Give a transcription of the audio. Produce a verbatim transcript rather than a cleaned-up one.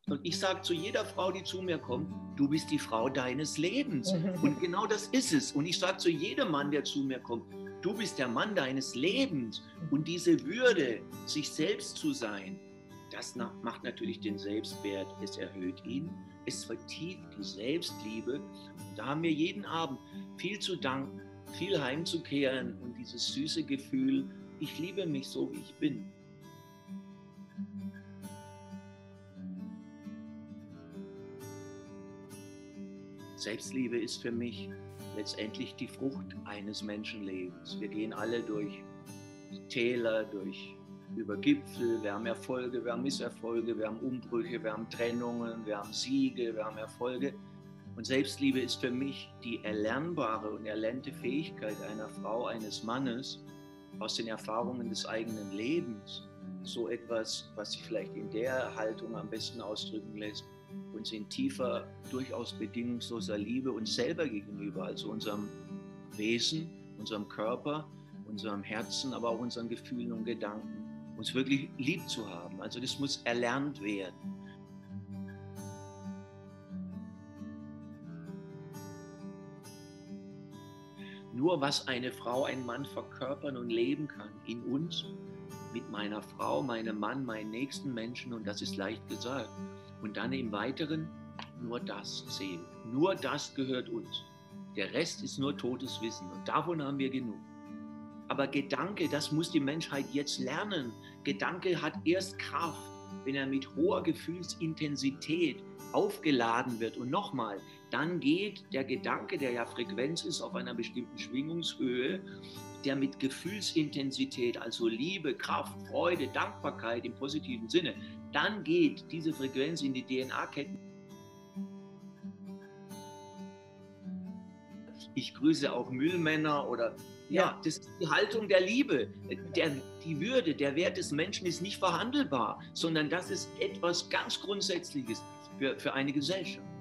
Und ich sage zu jeder Frau, die zu mir kommt, du bist die Frau deines Lebens. Und genau das ist es. Und ich sage zu jedem Mann, der zu mir kommt, du bist der Mann deines Lebens. Und diese Würde, sich selbst zu sein, das macht natürlich den Selbstwert. Es erhöht ihn, es vertieft die Selbstliebe. Und da haben wir jeden Abend viel zu danken, viel heimzukehren und dieses süße Gefühl, ich liebe mich so, wie ich bin. Selbstliebe ist für mich letztendlich die Frucht eines Menschenlebens. Wir gehen alle durch Täler, durch, über Gipfel, wir haben Erfolge, wir haben Misserfolge, wir haben Umbrüche, wir haben Trennungen, wir haben Siege, wir haben Erfolge. Und Selbstliebe ist für mich die erlernbare und erlernte Fähigkeit einer Frau, eines Mannes aus den Erfahrungen des eigenen Lebens. So etwas, was sich vielleicht in der Haltung am besten ausdrücken lässt, uns in tiefer, durchaus bedingungsloser Liebe uns selber gegenüber, also unserem Wesen, unserem Körper, unserem Herzen, aber auch unseren Gefühlen und Gedanken, uns wirklich lieb zu haben. Also das muss erlernt werden. Nur was eine Frau, ein Mann verkörpern und leben kann in uns, mit meiner Frau, meinem Mann, meinen nächsten Menschen, und das ist leicht gesagt. Und dann im Weiteren, nur das zählt. Nur das gehört uns. Der Rest ist nur totes Wissen und davon haben wir genug. Aber Gedanke, das muss die Menschheit jetzt lernen. Gedanke hat erst Kraft, wenn er mit hoher Gefühlsintensität aufgeladen wird. Und nochmal, dann geht der Gedanke, der ja Frequenz ist, auf einer bestimmten Schwingungshöhe, der mit Gefühlsintensität, also Liebe, Kraft, Freude, Dankbarkeit im positiven Sinne, dann geht diese Frequenz in die D N A-Ketten. Ich grüße auch Müllmänner oder, ja, ja, das ist die Haltung der Liebe. Der, die Würde, der Wert des Menschen ist nicht verhandelbar, sondern das ist etwas ganz Grundsätzliches für, für eine Gesellschaft.